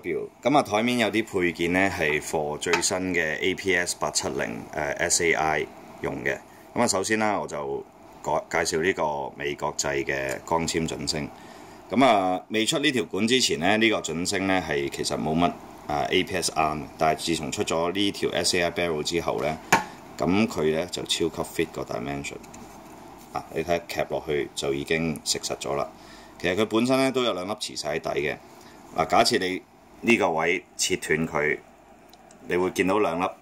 咁啊，台面有啲配件咧係 for 最新嘅 APS870SAI 用嘅。咁啊，首先啦，我就介紹呢個美國製嘅光纖準星。咁啊，未出呢條管之前咧，呢個準星咧係其實冇乜APS arm，但係自從出咗呢條 SAI barrel 之後咧，咁佢咧就超級 fit 個 dimension。你睇夾落去就已經食實咗啦。其實佢本身咧都有兩粒磁石喺底嘅。假設你呢個位切斷佢，你會見到兩粒。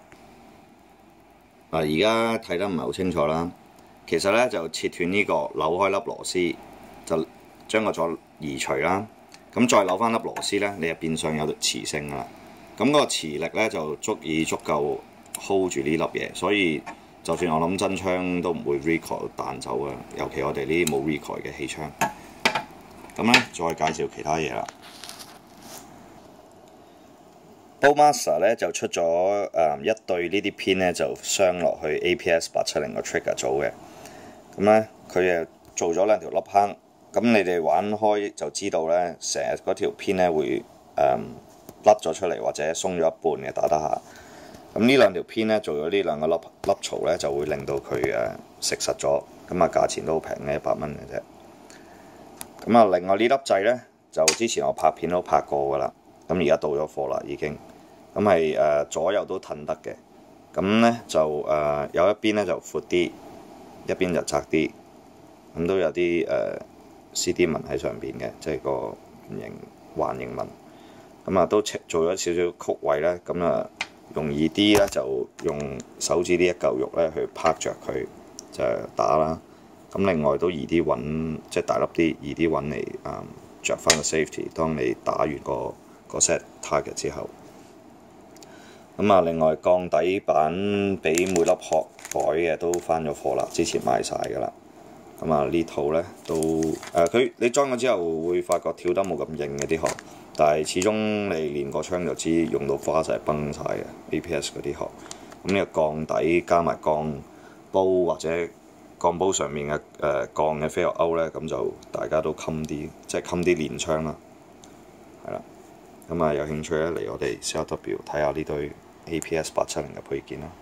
而家睇得唔係好清楚啦。其實咧就切斷呢個，扭開粒螺絲，就將個座移除啦。咁再扭翻粒螺絲咧，你就變相有磁性啦。咁嗰個磁力咧就足夠 hold 住呢粒嘢，所以就算我諗真槍都唔會 recoil 彈走嘅，尤其我哋呢啲冇 recoil 嘅氣槍。咁咧再介紹其他嘢啦。Bowmaster 咧就出咗一對呢啲片咧，就鑲落去 APS870個 trigger 組嘅。咁咧佢做咗兩條凹坑。咁你哋玩開就知道咧，成日嗰條片咧會甩咗出嚟或者鬆咗一半嘅，打得下。咁呢兩條片咧做咗呢兩個凹槽咧，就會令到佢食實咗。咁啊價錢都好平嘅，100蚊嘅啫。咁啊另外呢粒掣咧，就之前我拍片都拍過㗎啦。咁而家到咗貨啦已經。咁係左右都褪得嘅。咁咧就有一邊咧就闊啲，一邊就窄啲。咁都有啲CD 紋喺上邊嘅，即係個圓形環形紋。咁啊都做咗少少曲位咧，咁啊容易啲咧就用手指呢一嚿肉咧去拍着佢就打啦。咁另外都易啲揾，即係大粒啲，易啲揾嚟着翻個 safety。當你打完個 set target 之後。咁啊，另外鋼底板俾每粒殼改嘅都翻咗貨啦，之前賣晒㗎啦。咁啊呢套咧都你裝咗之後會發覺跳得冇咁硬嘅啲殼，但係始終你練過槍就知用到花就係崩晒嘅 APS 嗰啲殼。咁呢個鋼底加埋鋼煲或者鋼煲上面嘅鋼嘅飛落鈎咧，咁就大家都襟啲，即係襟啲練槍啦。係啦。咁啊有興趣咧嚟我哋 CLW 睇下呢對 APS870嘅配件啦。